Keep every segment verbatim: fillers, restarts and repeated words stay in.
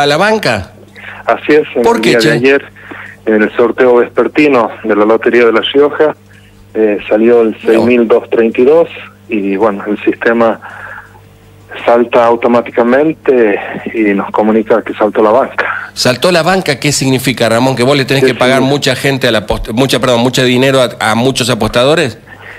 a la banca? Así es, en ¿Por el qué, día che? de ayer, en el sorteo vespertino de la Lotería de La Rioja, eh, salió el seis mil doscientos treinta y dos y bueno, el sistema salta automáticamente y nos comunica que saltó la banca. ¿Saltó la banca? ¿Qué significa, Ramón? ¿Que vos le tenés Sí, que pagar sí. mucha gente, a la mucha, perdón, mucho dinero a, a muchos apostadores?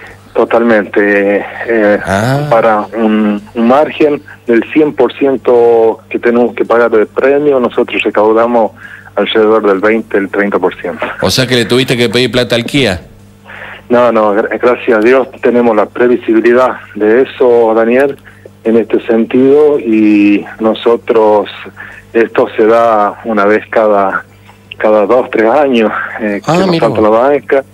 Totalmente, eh, Ah. para un, un margen del cien por ciento que tenemos que pagar de premio, nosotros recaudamos alrededor del veinte, el treinta por ciento. O sea que le tuviste que pedir plata al Kia. No, no, gra- gracias a Dios tenemos la previsibilidad de eso, Daniel, en este sentido, y nosotros, esto se da una vez cada, cada dos, tres años, eh, que Ah, nos mira salta vos. la banca.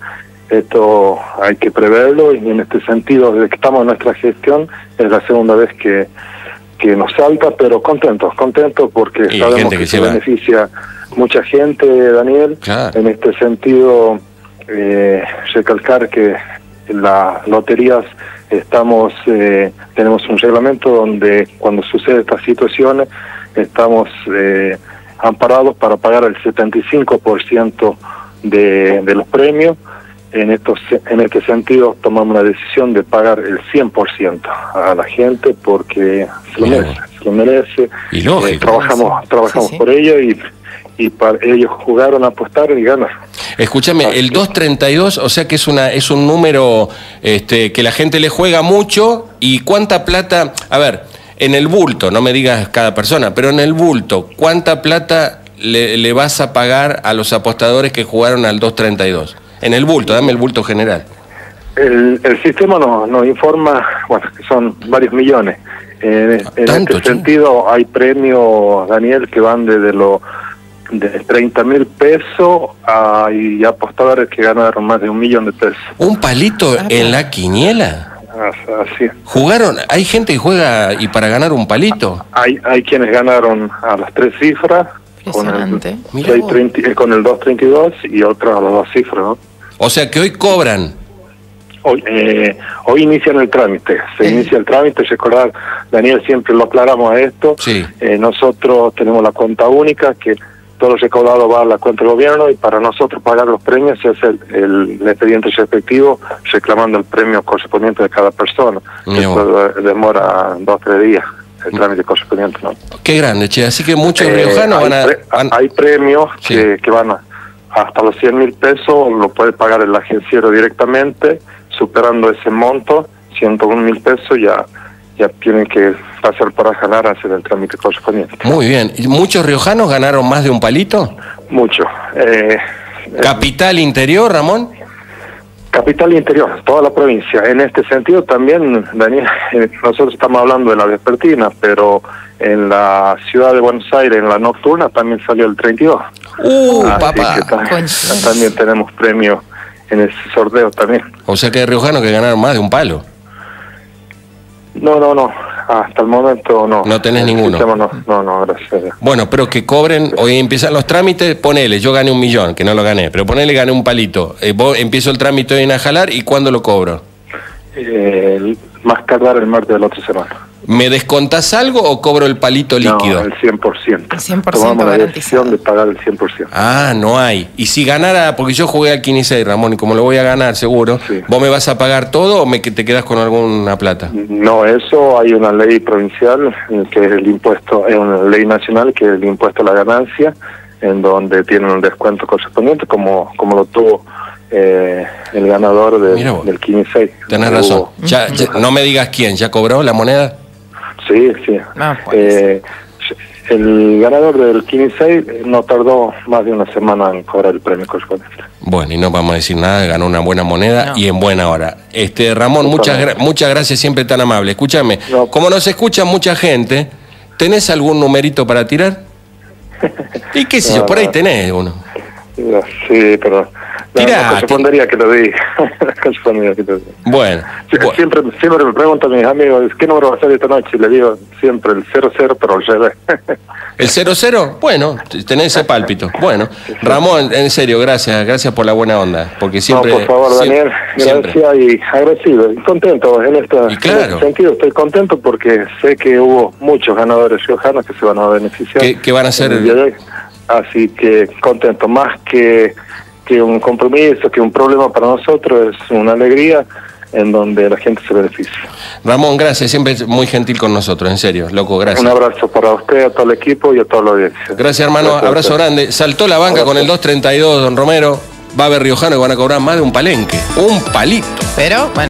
Esto hay que preverlo y en este sentido, desde que estamos en nuestra gestión, es la segunda vez que, que nos salta, pero contentos, contentos porque Y sabemos gente que, que se lleva- beneficia mucha gente, Daniel. Claro. En este sentido, eh, recalcar que en las loterías estamos, eh, tenemos un reglamento donde cuando sucede estas situaciones estamos eh, amparados para pagar el setenta y cinco por ciento de, de los premios. En, estos, en este sentido tomamos la decisión de pagar el cien por ciento a la gente porque se lo Mira merece, se lo merece. Y lógico. Eh, trabajamos trabajamos Sí, sí. por ello y, y para ellos jugaron, apostaron y ganan. Escúchame, el doscientos treinta y dos, o sea que es una es un número este, que la gente le juega mucho. ¿Y cuánta plata? A ver, en el bulto, no me digas cada persona, pero en el bulto, ¿cuánta plata le, le vas a pagar a los apostadores que jugaron al doscientos treinta y dos? En el bulto, dame el bulto general. El, el sistema nos, nos informa, bueno, que son varios millones. En, en ¿Tanto, este che? sentido hay premios, Daniel, que van desde los de treinta mil pesos a, y apostadores que ganaron más de un millón de pesos. ¿Un palito en la quiniela? Así es. ¿Jugaron? ¿Hay gente que juega y para ganar un palito? Hay, hay quienes ganaron a las tres cifras con el, Impresionante. Mirá seis vos. treinta eh, con el doscientos treinta y dos y otros a las dos cifras, ¿no? O sea que hoy cobran. Hoy, eh, hoy inician el trámite, se Eh. inicia el trámite, recordar, Daniel, siempre lo aclaramos a esto, Sí. eh, nosotros tenemos la cuenta única, que todo el recaudado va a la cuenta del gobierno y para nosotros pagar los premios se hace el, el, el expediente respectivo reclamando el premio correspondiente de cada persona. Mirá Esto de- demora dos o tres días el trámite correspondiente, ¿no? Qué grande, che. Así que muchos Eh, riojanos hay van a... pre- van- hay premios Sí. que, que van a- hasta los cien mil pesos, lo puede pagar el agenciero directamente, superando ese monto, ciento un mil pesos, ya ya tienen que pasar para ganar, hacer el trámite correspondiente. Muy bien. ¿Y muchos riojanos ganaron más de un palito? Mucho. Eh, eh, ¿Capital interior, Ramón? Capital Interior, toda la provincia. En este sentido también, Daniel, eh, nosotros estamos hablando de la vespertina, pero en la ciudad de Buenos Aires, en la nocturna, también salió el treinta y dos. Uh, Así papá. que ta- Coincidencia. también tenemos premios en ese sorteo también. O sea que hay riojanos que ganaron más de un palo. No, no, no. Hasta el momento no. No tenés El ninguno. sistema no, no, no, gracias a Dios. Bueno, pero que cobren, hoy empiezan los trámites, ponele, yo gané un millón, que no lo gané, pero ponele gané un palito. Eh, vos empiezo el trámite hoy en Ajalar y ¿cuándo lo cobro? Eh, el- más tardar el martes de la otra semana. ¿Me descontás algo o cobro el palito líquido? No, el cien por ciento. El cien por ciento Tomamos la garantizado. decisión de pagar el cien por ciento. Ah, no hay. Y si ganara, porque yo jugué al quince y seis, Ramón, y como lo voy a ganar seguro, Sí. ¿vos me vas a pagar todo o me, que te quedas con alguna plata? No, eso hay una ley provincial eh, que es el impuesto, es una ley nacional que es el impuesto a la ganancia, en donde tienen un descuento correspondiente, como como lo tuvo eh, el ganador de- Mira vos. del quince seis. Tenés razón. Ya, ya- no me digas quién, ¿ya cobró la moneda? Sí, sí. Ah, pues. Eh, el ganador del quince seis no tardó más de una semana en cobrar el premio correspondiente. Bueno, y no vamos a decir nada, ganó una buena moneda No. y en buena hora. Este Ramón, muchas, gra- muchas gracias, siempre tan amable. Escúchame, No. como nos escucha mucha gente, ¿tenés algún numerito para tirar? Y qué sé yo, No, por ahí no. tenés uno. Sí, pero no, Tirá, no correspondería que lo diga. Correspondería que lo diga. Bueno, Sí, bu- Siempre, siempre me preguntan mis amigos, ¿qué número va a ser esta noche? Y le digo siempre el cero cero, pero al revés. ¿El cero cero? Bueno, tenés ese pálpito. Bueno, Ramón, en serio, gracias, gracias por la buena onda, porque siempre... No, por favor, Daniel, siempre, gracias siempre. Y agradecido, y contento en, esta, y claro. en este sentido. Estoy contento porque sé que hubo muchos ganadores riojanos que se van a beneficiar. ¿Qué, qué van a hacer? El día de hoy. Así que contento, más que, que un compromiso, que un problema para nosotros, es una alegría en donde la gente se beneficia. Ramón, gracias, siempre es muy gentil con nosotros, en serio, loco, gracias. Un abrazo para usted, a todo el equipo y a toda la audiencia. Gracias, hermano, gracias, abrazo grande. Saltó la banca abrazo. Con el dos treinta y dos, don Romero. Va a haber riojano y van a cobrar más de un palenque, un palito. Pero, bueno.